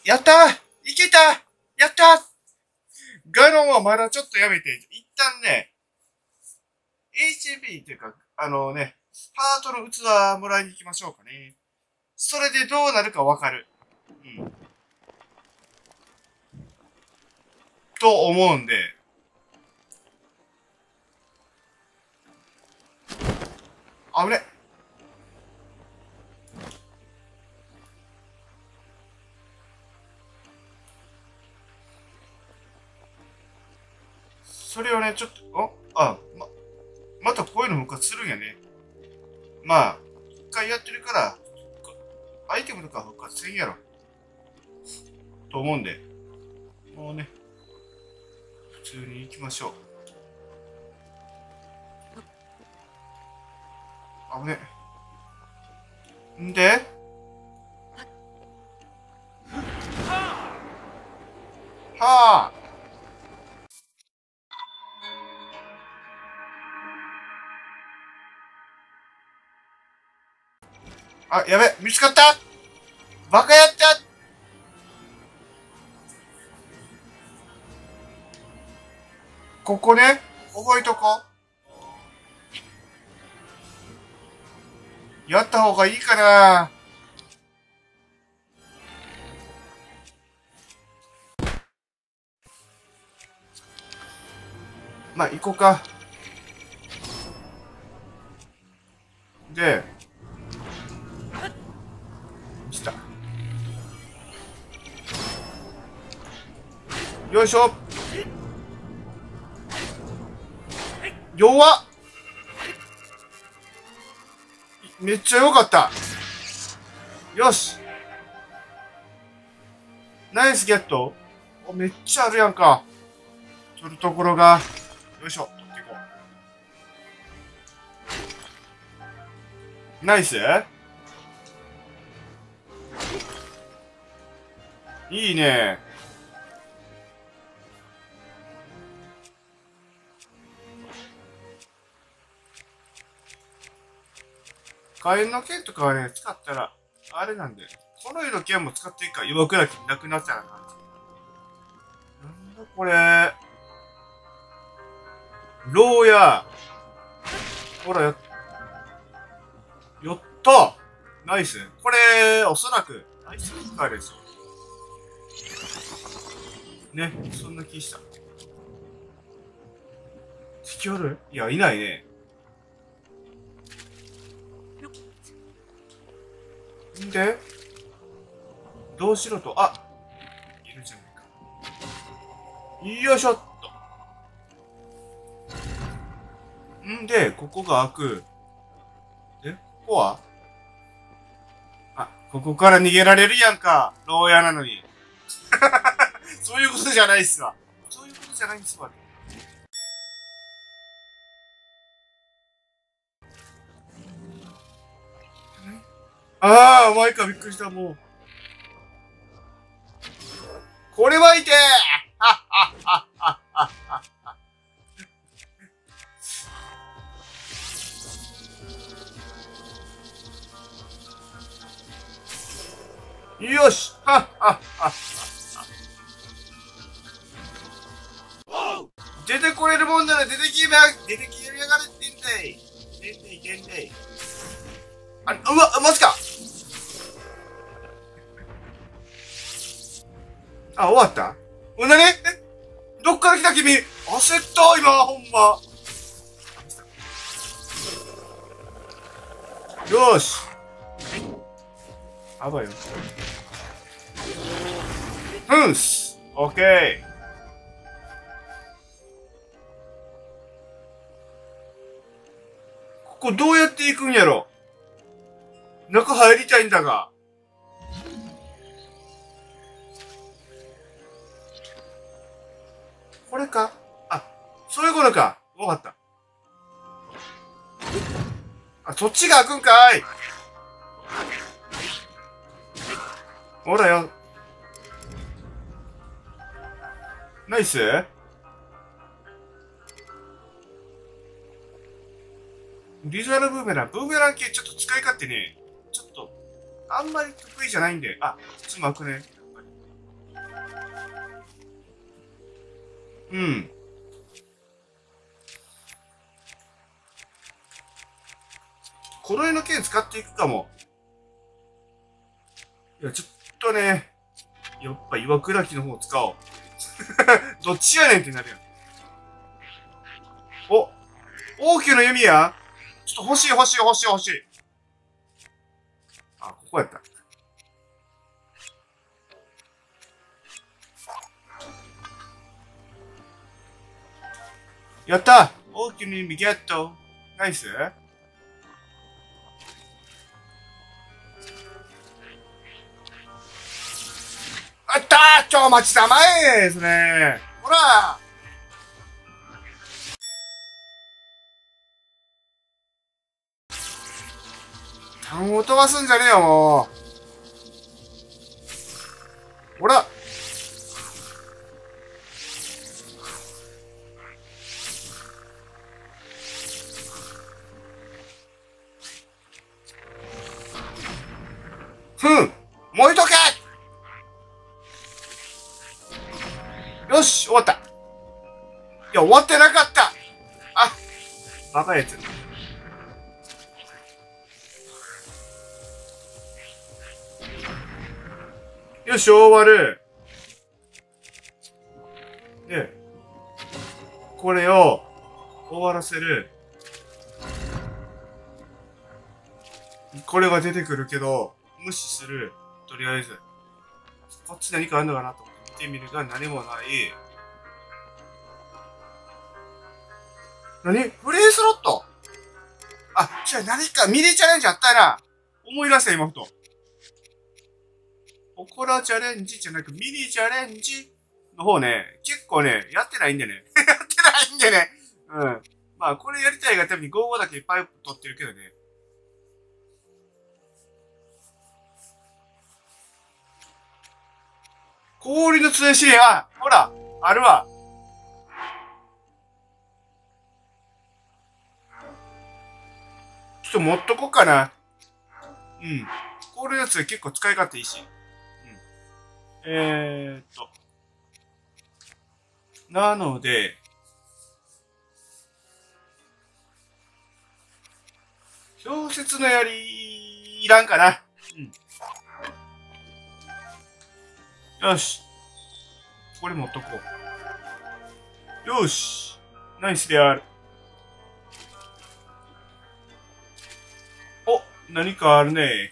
やったー、いけた、やったー。ガロンはまだちょっとやめて、一旦ね、HP っていうか、ハートの器もらいに行きましょうかね。それでどうなるかわかる。うん。と思うんで。危ね。それをね、ちょっと、またこういうの復活するんやね。まあ、一回やってるから、アイテムとか復活せんやろ。と思うんで、もうね、普通に行きましょう。危ね。んで、はあ。あ、やべ、見つかった。バカやった。ここね、覚えとこう。やった方がいいかな。まあ、行こうか。で、来た。よいしょ。弱っ。めっちゃ良かった。よし。ナイスゲット。お、めっちゃあるやんか。取るところが。よいしょ。取っていこう。ナイス。いいね。火炎の剣とかはね、使ったら、あれなんで、この色剣も使っていいから弱くなきゃなくなっちゃう感じ。なんだこれ。牢屋。ほら、やったナイス。これ、おそらく、ナイスフッカーですよ。ね、そんな気した。敵おる？いや、いないね。んで、どうしろと、あ、いるじゃないか。よいしょっと。んで、ここが開く。で、ここはあ、ここから逃げられるやんか。牢屋なのに。そういうことじゃないっすわ。そういうことじゃないんですわ。ああ、マイカびっくりした、もう。これはいてーよしはっはっは。出てこれるもんなら出てきやがれって言うんだい。でんでい。あ、うわ、マジか。あ、終わった。なにどっから来た君。焦った今、ほんま。よし。あばよ。ふんす。オッケー。ここどうやって行くんやろ。中入りたいんだが。これか。あ、そういうことか。わかった。あ、そっちが開くんかい。ほらよ。ナイス。リザルブーメラン。ブーメラン系ちょっと使い勝手ね、ちょっと、あんまり得意じゃないんで。あ、いつも開くね。やっぱり。 うん。この辺の剣使っていくかも。いや、ちょっとね、やっぱ岩砕きの方使おう。どっちやねんってなるやん。お、王宮の弓矢ちょっと欲しい欲しい欲しい欲しい。あ、ここやった。やった王宮の弓ゲット。ナイス。あったー、ちょ、待ちたまえそれ。ほら単を飛ばすんじゃねえよ、もう。ほら。ふん。燃えとけよし、終わった。いや、終わってなかった。あ、バカやつ。よし、終わる。で、これを終わらせる。これが出てくるけど、無視する。とりあえず。こっち何かあるのかなと思って見てみるが何もない。何フレースロットあ、じゃあ何かミニチャレンジあったな。思い出した今ふと。オコラチャレンジじゃなくミニチャレンジの方ね、結構ね、やってないんでね。やってないんでね。うん。まあ、これやりたいがために55だけいっぱい取ってるけどね。氷の杖試練、あ、ほら、あるわ。ちょっと持っとこうかな。うん。氷の杖結構使い勝手いいし。うん。なので、氷雪の槍、いらんかな。うん。よし。これ持っとこう。よし。ナイスである。お、何かあるね。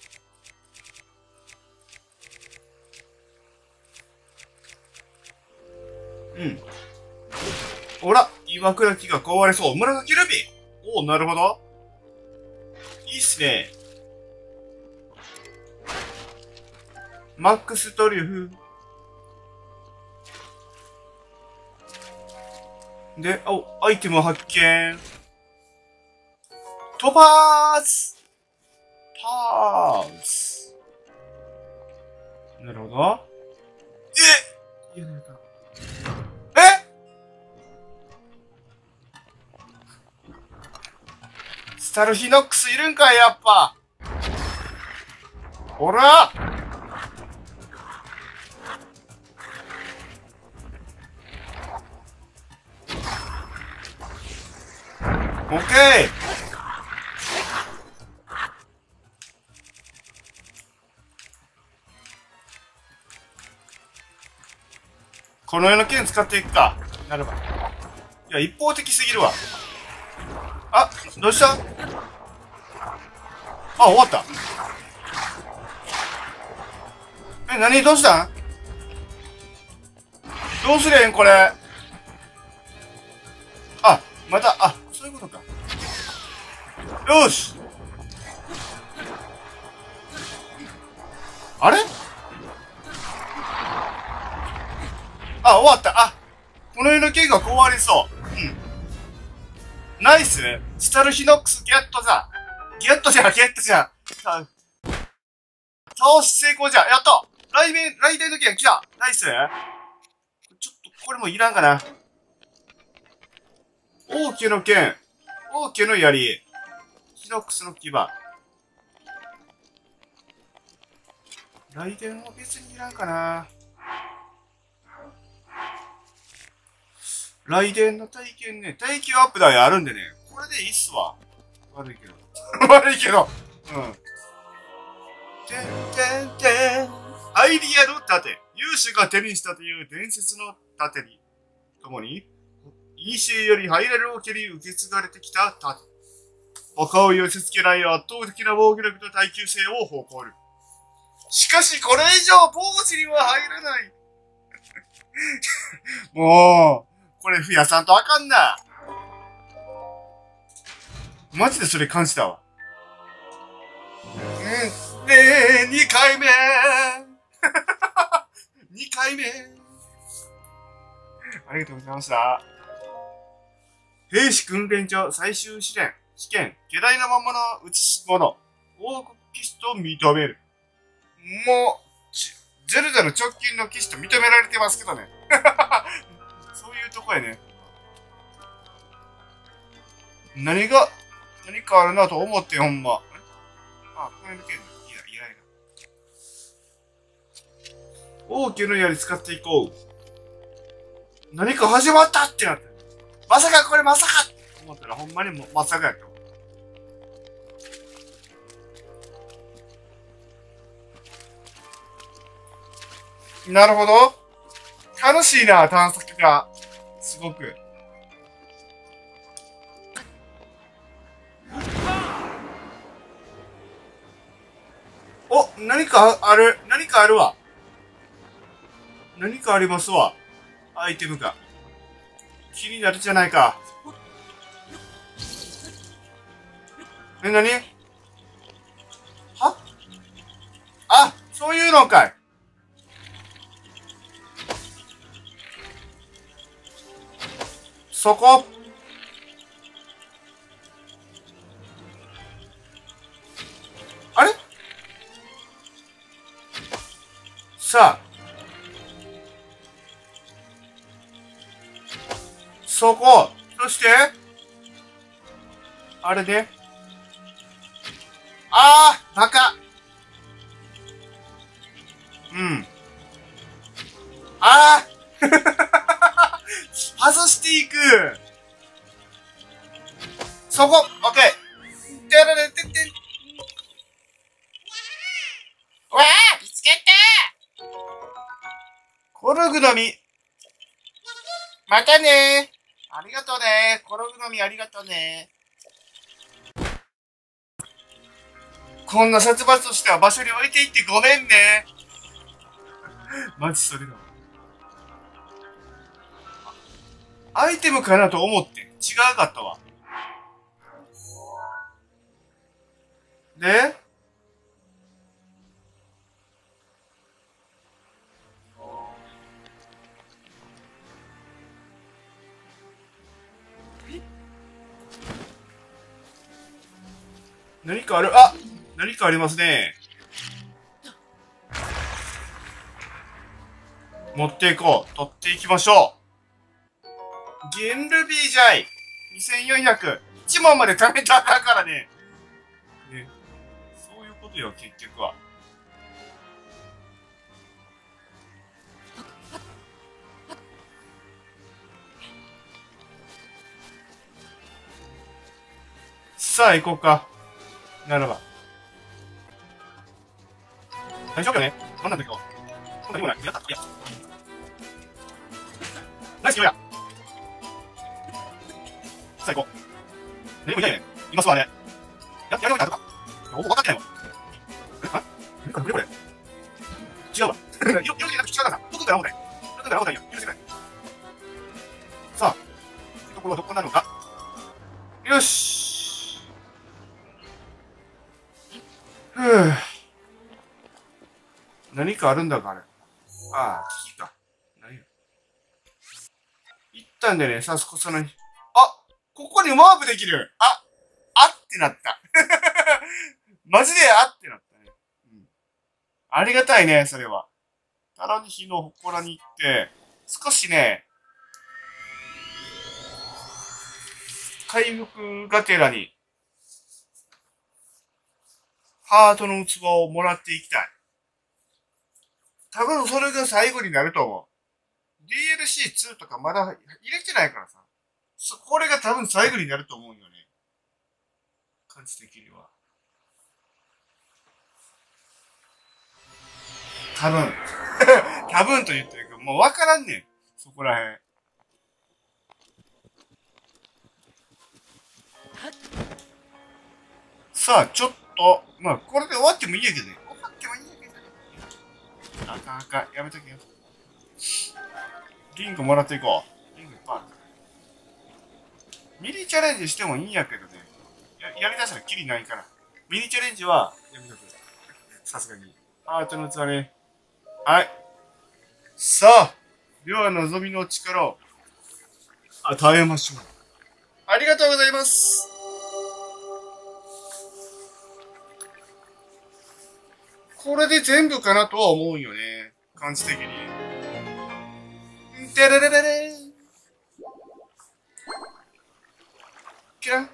うん。ほら、岩倉木が壊れそう。紫ルビー。おお、なるほど。いいっすね。マックストリュフ。で、お、アイテム発見。トパーズパーズ。なるほど。えいや、なんか。えスタルヒノックスいるんかい、やっぱ。ほらオッケーこの世の剣使っていくか。なれば。いや、一方的すぎるわ。あ、どうしたあ、終わった。え、何どうしたんどうすりゃいいんこれ。あ、また、あ、そういうことか。よしあれあ、終わった。あ、この世の剣が壊れそう。うん。ナイススタルヒノックスゲットじゃ。ゲットじゃ、ゲットじゃ。倒し成功じゃ。やった雷電の剣来たナイスちょっと、これもいらんかな。王家の剣。王家の槍。ヒノックスの牙。雷電は別にいらんかな。 雷電の体験ね、耐久アップ台あるんでね、これでいいっすわ。悪いけど。悪いけど。うん。てんてんてん。アイディアの盾。勇士が手にしたという伝説の盾に、ともに、古よりハイレベルを蹴り受け継がれてきた盾。他を寄せ付けない圧倒的な防御力と耐久性を誇る。しかし、これ以上、ポーチには入らない。もう、これ増やさんとあかんな。マジでそれ感じたわ。ねえ、2回目。2回目。ありがとうございました。兵士訓練所最終試験、巨大な魔物を移し物、王国騎士と認める。もう、ゼルダの直近の騎士と認められてますけどね。そういうとこやね。何かあるなと思って、ほんま。あ、これ抜けるのいやいや。王家の槍使っていこう。何か始まったってなって。まさかこれまさかって思ったらほんまにもまさかやった。なるほど。楽しいな、探索が。すごく。お、何かあるわ。何かありますわ。アイテムが。気になるじゃないか。何はあ、そういうのかい。そこ。あれさあ。そこ。そして、あれで。ああ、バカ。うん。ああ外していく。そこ、オッケー。てられてて。わあ見つけたコルグの実。またねありがとうねコルグの実ありがとうねこんな殺伐とした場所に置いていってごめんねマジそれだわ。アイテムかなと思って違うかったわ。で何かある何かありますね。持っていこう。取っていきましょう。ゲンルビージャイ。2400。1問まで貯めたからね。ね。そういうことよ、結局は。さあ、行こうか。ならば。大丈夫よね。こんなんだけど。こんなにもない。やった。いや。ナイスよや。さあ、行こう。何もいないね。いますわね。やり終えたとか。分かってないわ。何これ違うわ。色気なく違うからさ。どこから青だよ。どこから青だよ。許せない。さあ、ところはどこなのか。よし。ふぅ。何かあるんだか、あれ。ああ、危機か。何や。行ったんでね、さ、その、ここにワープできる。ってなった。マジでってなったね。うん。ありがたいね、それは。タラニヒの祠に行って、少しね、回復がてらに、ハートの器をもらっていきたい。多分それが最後になると思う。 DLC2 とかまだ入れてないからさ。これが多分最後になると思うよね。感じ的には。多分。多分と言ってるけど、もうわからんねん。そこらへん。さあ、ちょっと、まあ、これで終わってもいいやけどね。終わってもいいやけどね。あかんあかん。やめとけよ。リングもらっていこう。リングいっぱいある。ミニチャレンジしてもいいんやけどね。やりだしたらキリないから。ミニチャレンジは、やめとく。さすがに。ハートの器ね。はい。さあ、では望みの力を与えましょう。ありがとうございます。これで全部かなとは思うよね。感じ的に。てれれれれー。キラン。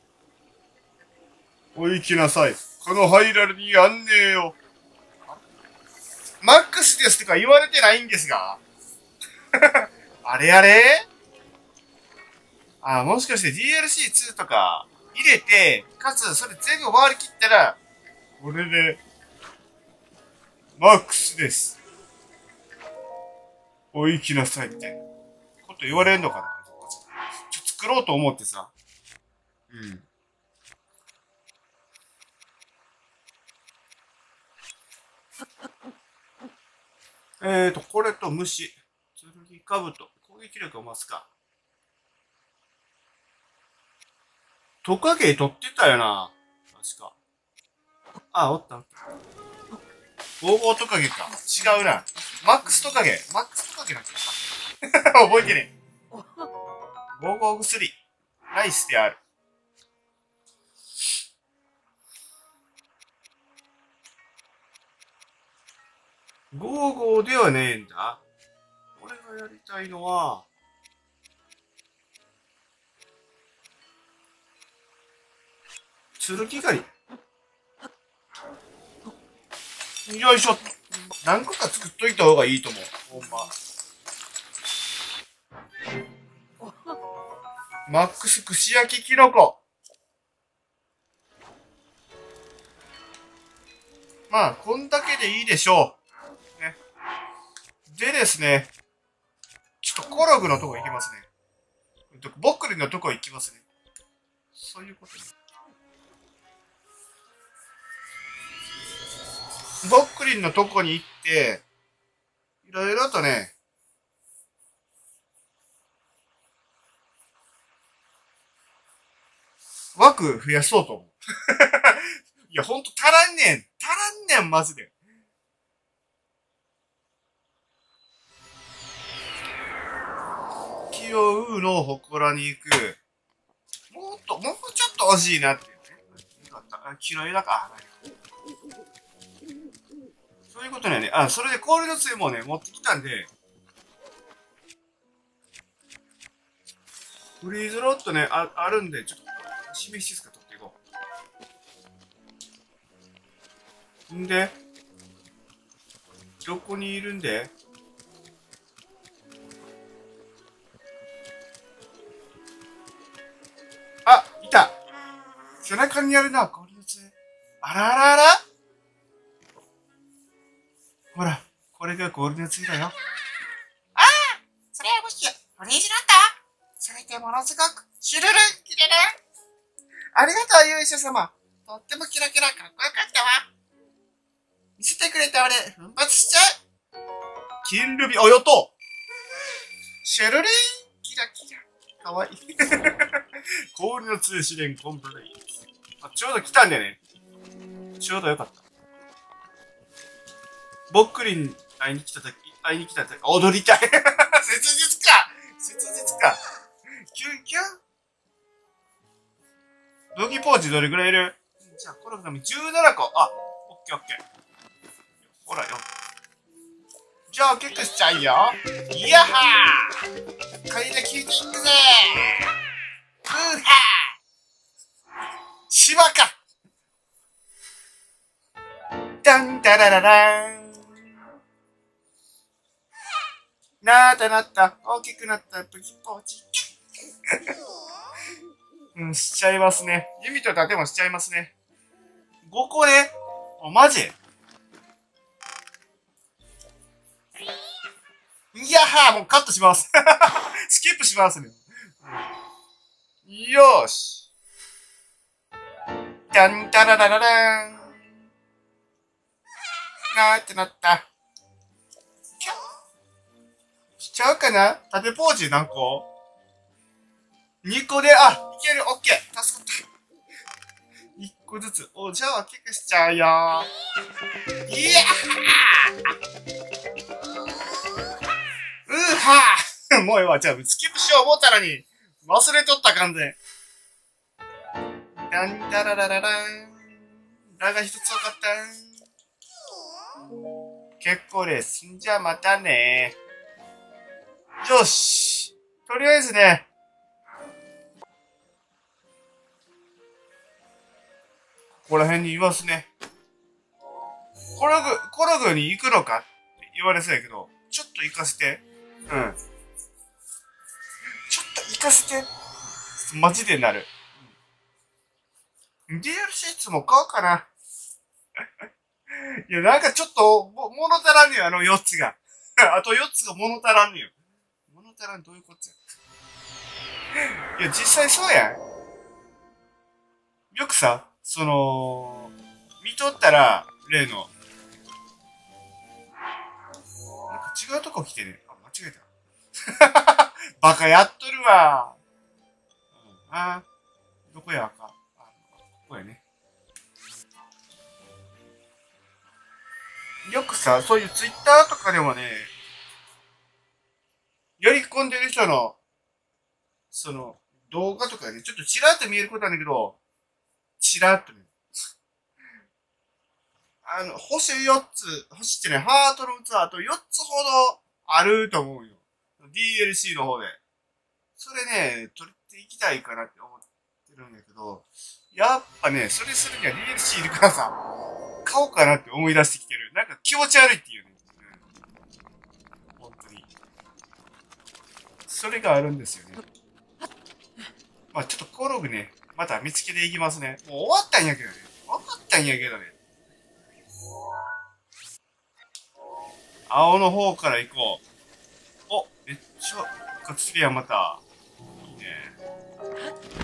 お行きなさい。このハイラルにやんねえよ。マックスですとか言われてないんですが。あれあれあ、もしかして DLC2 とか入れて、かつそれ全部回りきったら、これで、マックスです。お行きなさいみたいなこと言われるのかな。作ろうと思ってさ。これと虫。剣かぶと。攻撃力を増すか。トカゲ取ってたよな。確か。あ、おった。ゴーゴートカゲか。違うな。マックストカゲ。マックストカゲなんて覚えてねえ。ゴーゴー薬。ライスである。ゴーゴーではねえんだ。俺がやりたいのは、剣狩り。よいしょ。何個か作っといた方がいいと思う。ほんま。マックス串焼きキノコ。まあ、こんだけでいいでしょう。ね。でですね、ちょっとコログのとこ行きますね。ボックリのとこ行きますね。そういうことね。ボックリンのとこに行って、いろいろとね、枠増やそうと思う。いや、ほんと足らんねん。足らんねん、マジで。気をうの祠に行く。もうちょっと欲しいなっていうね。よかった。木の枝か。そういうことね。あ、それで氷の杖もね、持ってきたんで、フリーズロットね、あるんで、ちょっと、示しですか取っていこう。んで、どこにいるんであ、いた背中にあるな、氷の杖。あらあらあらほら、これが氷の杖だよ。ああそれはもしや、フリーズロットそれでものすごく、シュルルン、キレルン。ありがとう、勇者様。とってもキラキラかっこよかったわ。見せてくれた俺、奮発しちゃう。金ルビ、およとシュルルン、キラキラ。かわいい。氷の通試練コンプレイ。ちょうど来たんだよね。ちょうどよかった。ボックリン会いに来た時、踊りたい。切実かキュンキュンドギポーチどれぐらいいるじゃあ、この紙17個。あ、オッケーオッケー。ほらよ。じゃあ、結構しちゃうよ。いやはーこれで聞いていくぜうーはー芝かダンダラララーンなった、大きくなった、プキポーチ。うん、しちゃいますね。弓と盾もしちゃいますね。5個ね。マジいやはー、もうカットします。スキップしますね。よーし。タンタララララーン。なーってなった。しちゃうかな縦ポーチ何個 ?2 個で、いける、オッケー。助かった。1個ずつ。じゃあ、キックしちゃうよー。いやはーもうええわ。じゃあ、スキップしよう思ったのに、忘れとった完全。ダンダララララン。ラが一つ多かった結構です。じゃあまたね。よし。とりあえずね。ここら辺にいますね。コログに行くのかって言われそうやけど、ちょっと行かせて。うん。ちょっと行かせて。マジでなる。DLC2 も買おうかな。いや、なんかちょっと、物足らんねよ、あの4つが。あと4つが物足らんねよ。物足らんどういうことや。いや、実際そうやん。よくさ、見とったら、例の、なんか違うとこ来てね。間違えた。バカやっとるわ。どこやか。ここやね。よくさ、そういうツイッターとかでもね、やり込んでる人の、動画とかね、ちょっとチラッと見えることなんだけど、チラッと見える。星4つ、星ってね、ハートの器あと4つほどあると思うよ。DLC の方で。それね、取っていきたいかなって思ってるんだけど、やっぱね、それするには DLC いるからさ、買おうかなって思い出してきてる。なんか気持ち悪いっていうね。本当に。それがあるんですよね。まあちょっとコログね、また見つけていきますね。もう終わったんやけどね。終わったんやけどね。青の方から行こう。めっちゃ、かつりやまた。いいね。